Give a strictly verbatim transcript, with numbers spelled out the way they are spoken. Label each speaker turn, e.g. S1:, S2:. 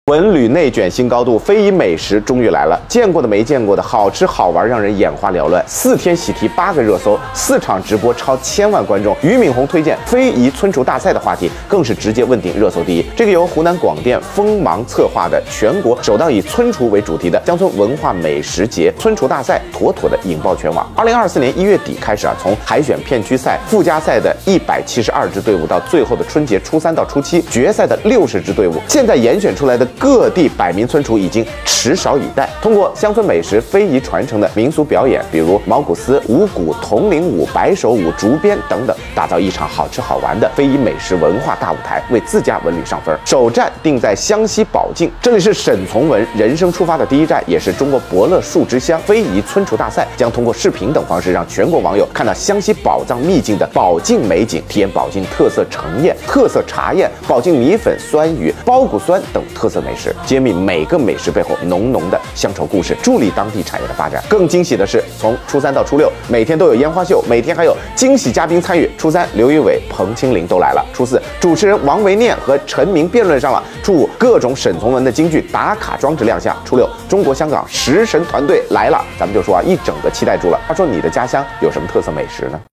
S1: 文旅内卷新高度，非遗美食终于来了，见过的没见过的，好吃好玩，让人眼花缭乱。四天喜提八个热搜，四场直播超千万观众。俞敏洪推荐非遗村厨大赛的话题，更是直接问鼎热搜第一。这个由湖南广电锋芒策划的全国首档以村厨为主题的乡村文化美食节村厨大赛，妥妥的引爆全网。二零二四年一月底开始啊，从海选片区赛、附加赛的一百七十二支队伍，到最后的春节初三到初七决赛的六十支队伍，现在严选出来的各地百名村厨已经持勺以待，通过乡村美食、非遗传承的民俗表演，比如毛骨丝、五谷、铜铃舞、白手舞、竹鞭等等，打造一场好吃好玩的非遗美食文化大舞台，为自家文旅上分。首站定在湘西宝靖，这里是沈从文人生出发的第一站，也是中国伯乐树之乡。非遗村厨大赛将通过视频等方式，让全国网友看到湘西宝藏秘境的宝靖美景，体验宝靖特色盛宴、特色茶宴、宝靖米粉、酸鱼、包谷酸等特色美食，揭秘每个美食背后浓浓的乡愁故事，助力当地产业的发展。更惊喜的是，从初三到初六，每天都有烟花秀，每天还有惊喜嘉宾参与。初三，刘仪伟、彭清林都来了。初四，主持人王维念和陈明辩论上了。初五，各种沈从文的京剧打卡装置亮相。初六，中国香港食神团队来了，咱们就说啊，一整个期待住了。他说你的家乡有什么特色美食呢？